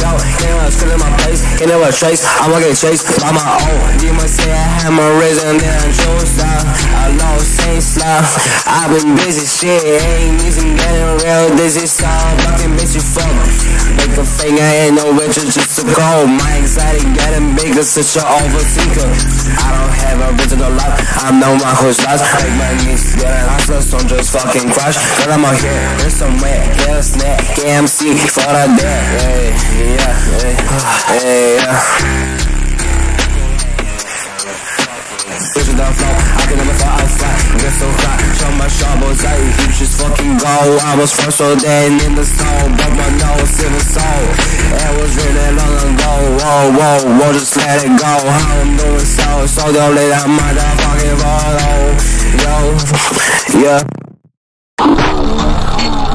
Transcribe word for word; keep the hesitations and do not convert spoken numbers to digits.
out, can't never scream in my place, can't never trace, I'ma get chased by my own. Demons say I had my risen, then I chose out. I lost same slide, I've been busy, shit, ain't easy getting real dizzy, so fucking bitch you fuck. Make a finger, ain't no richer, just a goal. My anxiety getting bigger, such an overthinker. I don't have a original life, I'm no one who's lost. Make my knees getting hustlers, so just fucking crush. Cause I'm out here, in somewhere, get a snack, K M C for the dead. Hey, yeah, hey, hey, yeah. Push it down flow, I can never fall outside. Get so hot, show my sharp eye. You just fucking go. I was first so dead in the snow, broke my nose, silver soul. It was really long ago. Whoa, whoa, whoa, just let it go. How I'm doing so, so don't let that motherfucking follow. Yo, yeah.